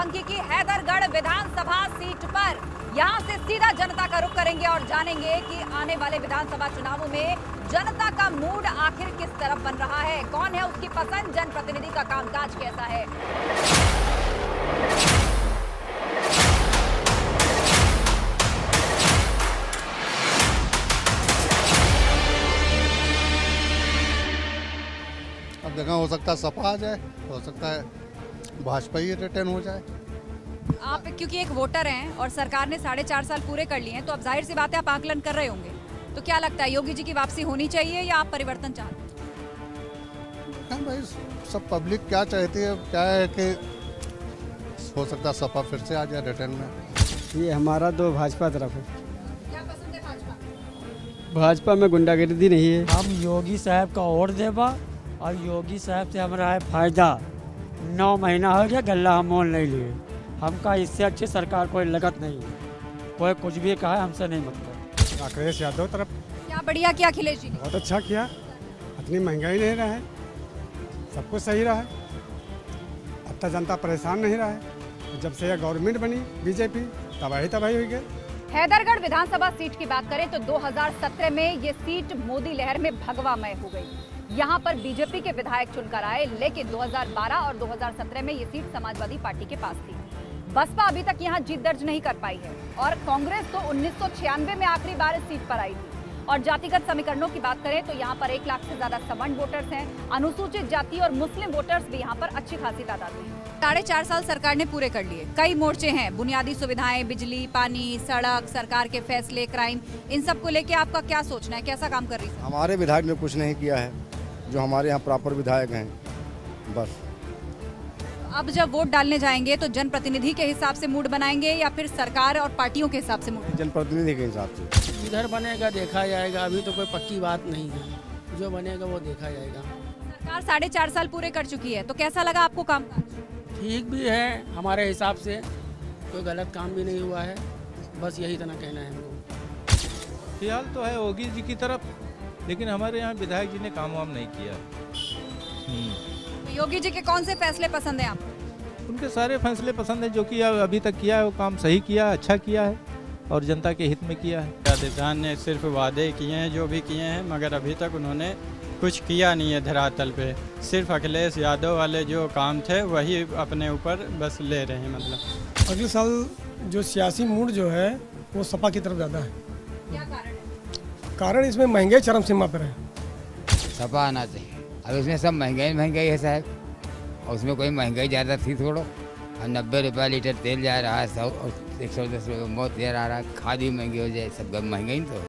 बाराबंकी की हैदरगढ़ विधानसभा सीट पर। यहां से सीधा जनता का रुख करेंगे और जानेंगे कि आने वाले विधानसभा चुनावों में जनता का मूड आखिर किस तरफ बन रहा है, कौन है उसकी पसंद, जनप्रतिनिधि का कामकाज कैसा है। अब देखा, हो सकता है सपा आ जाए, हो सकता है भाजपा ही रिटर्न हो जाए। आप क्योंकि एक वोटर हैं और सरकार ने 4.5 साल पूरे कर लिए हैं, तो अब जाहिर सी बात है आप आकलन कर रहे होंगे। तो क्या लगता है, योगी जी की वापसी होनी चाहिए या आप परिवर्तन चाहते हैं? भाई सब पब्लिक क्या चाहती है, क्या है कि हो सकता है सपा फिर से आ जाए रिटर्न में। ये हमारा तो भाजपा तरफ है। क्या पसंद है भाजपा? भाजपा में गुंडागर्दी नहीं है। हम योगी साहब का वोट देबा और योगी साहब से हमारा है फायदा। 9 महीना हो गया गल्ला हम मोल नहीं लिए, हमका इससे अच्छी सरकार कोई लगत नहीं है। कोई कुछ भी कहा हमसे नहीं मतलब। अखिलेश यादव तरफ क्या बढ़िया किया अखिलेश जी ने? बहुत अच्छा किया, इतनी महंगाई नहीं रहा है, सब कुछ सही रहा है, अब तक जनता परेशान नहीं रहा है। जब से यह गवर्नमेंट बनी बीजेपी, तबाही हुई गई। हैदरगढ़ विधानसभा सीट की बात करें तो 2017 में ये सीट मोदी लहर में भगवामय हो गई। यहाँ पर बीजेपी के विधायक चुनकर आए, लेकिन 2012 और 2017 में ये सीट समाजवादी पार्टी के पास थी। बसपा अभी तक यहाँ जीत दर्ज नहीं कर पाई है और कांग्रेस तो 1996 में आखिरी बार इस सीट पर आई थी। और जातिगत समीकरणों की बात करें तो यहाँ पर 1 लाख से ज्यादा सवर्ण वोटर्स हैं, अनुसूचित जाति और मुस्लिम वोटर्स भी यहाँ पर अच्छी खासी तादाद में हैं। 4.5 साल सरकार ने पूरे कर लिए, कई मोर्चे हैं, बुनियादी सुविधाएं, बिजली, पानी, सड़क, सरकार के फैसले, क्राइम, इन सब को लेके आपका क्या सोचना है, कैसा काम कर रही है? हमारे विधायक ने कुछ नहीं किया है, जो हमारे यहाँ प्रॉपर विधायक हैं बस। अब जब वोट डालने जाएंगे तो जनप्रतिनिधि के हिसाब से मूड बनाएंगे या फिर सरकार और पार्टियों के हिसाब से मूड? जनप्रतिनिधि के हिसाब से। इधर बनेगा देखा जाएगा, अभी तो कोई पक्की बात नहीं है, जो बनेगा वो देखा जाएगा। सरकार 4.5 साल पूरे कर चुकी है, तो कैसा लगा आपको कामकाज? ठीक भी है हमारे हिसाब से, कोई गलत काम भी नहीं हुआ है, बस यही तना कहना है हमको। फिलहाल तो है योगी जी की तरफ, लेकिन हमारे यहाँ विधायक जी ने काम वाम नहीं किया। योगी जी के कौन से फैसले पसंद हैं आपको? उनके सारे फैसले पसंद है, जो कि अभी तक किया है वो काम सही किया, अच्छा किया है और जनता के हित में किया है। राजस्थान ने सिर्फ वादे किए हैं जो भी किए हैं, मगर अभी तक उन्होंने कुछ किया नहीं है धरातल पे। सिर्फ अखिलेश यादव वाले जो काम थे वही अपने ऊपर बस ले रहे हैं। मतलब अगले साल जो सियासी मूड जो है वो सपा की तरफ ज़्यादा है। क्या कारण है? कारण इसमें महंगाई चरम सीमा पर है। सपा आना चाहिए। अब उसमें सब महंगाई है साहब, और उसमें कोई महंगाई ज़्यादा थी थोड़ा। और 90 रुपये लीटर तेल जा रहा है, 110 रुपये बहुत तेल आ रहा है, खाद भी महंगी हो जाए, सब महंगाई तो